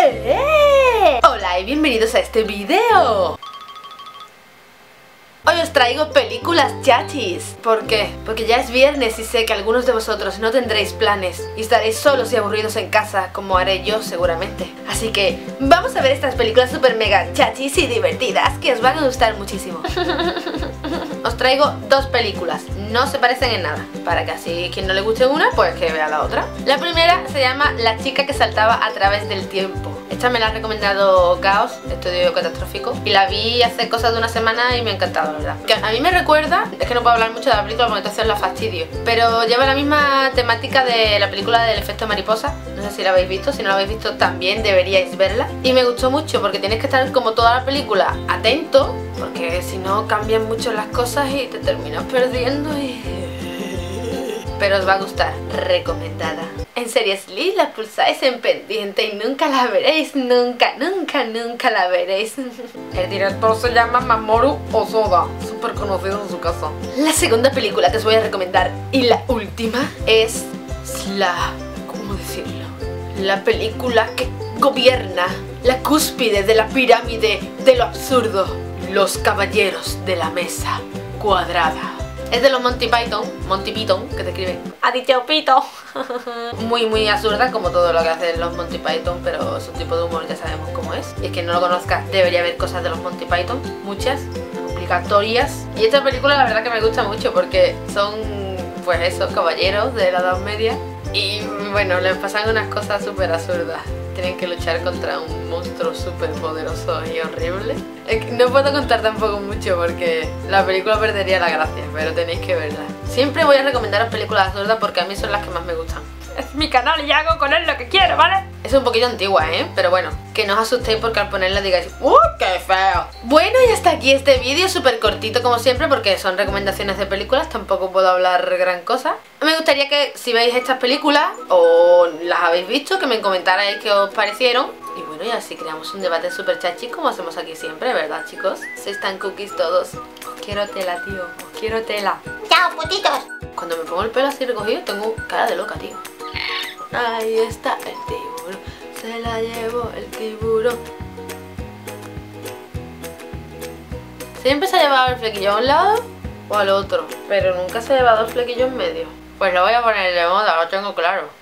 Hola y bienvenidos a este video. Hoy os traigo películas chachis. ¿Por qué? Porque ya es viernes y sé que algunos de vosotros no tendréis planes y estaréis solos y aburridos en casa, como haré yo seguramente. Así que vamos a ver estas películas super mega chachis y divertidas que os van a gustar muchísimo. Os traigo dos películas, no se parecen en nada, para que así quien no le guste una, pues que vea la otra. La primera se llama La chica que saltaba a través del tiempo. Esta me la ha recomendado Caos, Estudio Catastrófico, y la vi hace cosa de una semana y me ha encantado, la verdad. Que a mí me recuerda, es que no puedo hablar mucho de la película porque entonces la fastidio, pero lleva la misma temática de la película del efecto mariposa. No sé si la habéis visto, si no la habéis visto también deberíais verla. Y me gustó mucho porque tienes que estar como toda la película atento, porque si no cambian mucho las cosas y te terminas perdiendo pero os va a gustar, recomendada. En Series Lee la pulsáis en pendiente y nunca la veréis, nunca la veréis. El director se llama Mamoru Hosoda, súper conocido en su casa. La segunda película que os voy a recomendar y la última es ¿cómo decirlo? La película que gobierna la cúspide de la pirámide de lo absurdo. Los Caballeros de la Mesa Cuadrada. Es de los Monty Python, que te escriben ha dicho pito. Muy absurda como todo lo que hacen los Monty Python, pero su tipo de humor ya sabemos cómo es. Y es que no lo conozca, debería ver cosas de los Monty Python, muchas, obligatorias. Y esta película la verdad que me gusta mucho porque son pues esos caballeros de la Edad Media. Y bueno, les pasan unas cosas súper absurdas. Tienen que luchar contra un monstruo súper poderoso y horrible. No puedo contar tampoco mucho porque la película perdería la gracia, pero tenéis que verla. Siempre voy a recomendaros películas absurdas porque a mí son las que más me gustan. Es mi canal y hago con él lo que quiero, ¿vale? Es un poquito antigua, pero bueno, que no os asustéis porque al ponerla digáis ¡uy, qué feo! Bueno, y hasta aquí este vídeo, súper cortito como siempre porque son recomendaciones de películas, tampoco puedo hablar gran cosa. Me gustaría que si veis estas películas o las habéis visto, que me comentarais qué os parecieron. Y bueno, y así creamos un debate súper chachi como hacemos aquí siempre, ¿verdad, chicos? Sois tan cookies todos. Os quiero tela, tío, os quiero tela. ¡Chao, putitos! Cuando me pongo el pelo así recogido tengo cara de loca, tío. Ahí está el tiburón, se la llevó el tiburón. Siempre se ha llevado el flequillo a un lado o al otro, pero nunca se ha llevado el flequillo en medio. Pues lo voy a poner de moda, lo tengo claro.